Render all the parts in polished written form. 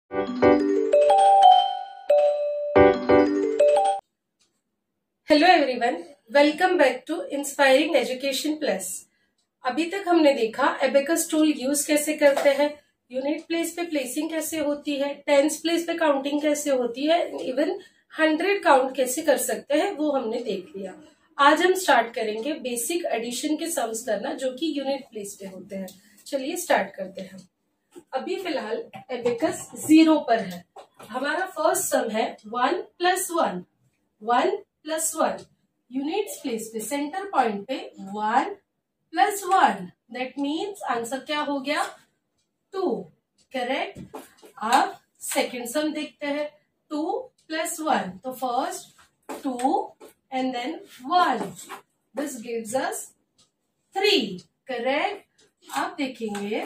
Hello everyone, welcome back to inspiring education plus. अभी तक हमने देखा एबेकस टूल यूज कैसे करते हैं, यूनिट प्लेस पे प्लेसिंग कैसे होती है, टेंस प्लेस पे काउंटिंग कैसे होती है, इवन 100 काउंट कैसे कर सकते हैं वो हमने देख लिया। आज हम स्टार्ट करेंगे बेसिक एडिशन के सम्स करना जो कि यूनिट प्लेस पे होते हैं। चलिए स्टार्ट करते हैं। अभी फिलहाल एबेकस 0 पर है। हमारा फर्स्ट सम है 1 + 1, 1 + 1। यूनिट्स प्लेस पे सेंटर पॉइंट पे 1 + 1, दैट मीन्स आंसर क्या हो गया 2, करेक्ट। अब सेकेंड सम देखते हैं 2 + 1, तो first 2 and then 1, this gives us 3, correct. अब देखेंगे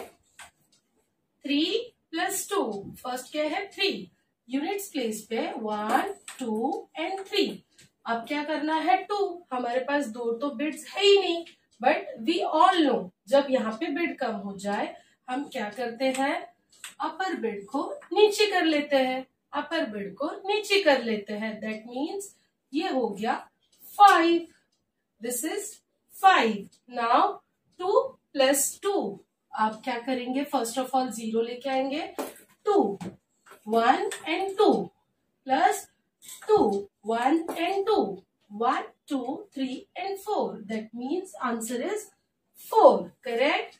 3 + 2, फर्स्ट क्या है 3, यूनिट्स प्लेस पे 1 2 एंड 3। अब क्या करना है 2, हमारे पास दो तो बिट्स है ही नहीं, बट वी ऑल नो जब यहाँ पे बिट कम हो जाए हम क्या करते हैं, अपर बिट को नीचे कर लेते हैं, अपर बिट को नीचे कर लेते हैं। दैट मीन्स ये हो गया 5, दिस इज 5। नाउ 2 + 2, आप क्या करेंगे, फर्स्ट ऑफ ऑल 0 लेके आएंगे, 2 1 and 2 plus 2 1 and 2, 1 2 3 and 4, that means answer is 4, correct।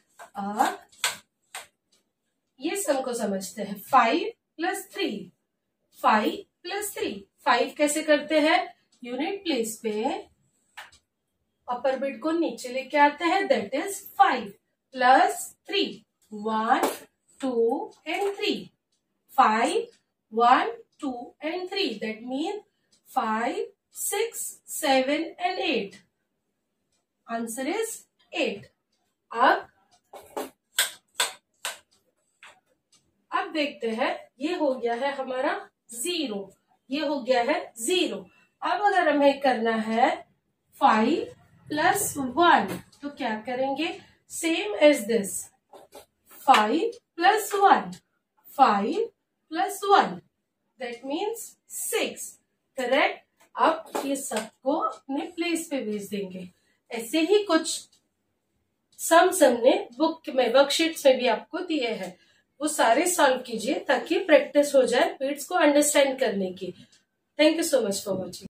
अब ये सम को समझते हैं 5 + 3, 5 + 3, 5 कैसे करते हैं, यूनिट प्लेस पे अपर बिट को नीचे लेके आते हैं, that is 5 + 3, 1 2 and 3, 5 1 2 and 3, that means 5 6 7 and 8, answer is 8। अब देखते हैं, ये हो गया है हमारा 0, ये हो गया है 0। अब अगर हमें करना है 5 + 1, तो क्या करेंगे, same as this, 5 + 1, 5 + 1, that means 6, correct. अब ये सबको अपने प्लेस पे भेज देंगे। ऐसे ही कुछ सम्स हमने बुक में, वर्कशीट्स में भी आपको दिए हैं, वो सारे सॉल्व कीजिए ताकि प्रैक्टिस हो जाए बिट्स को अंडरस्टैंड करने की। Thank you so much for watching.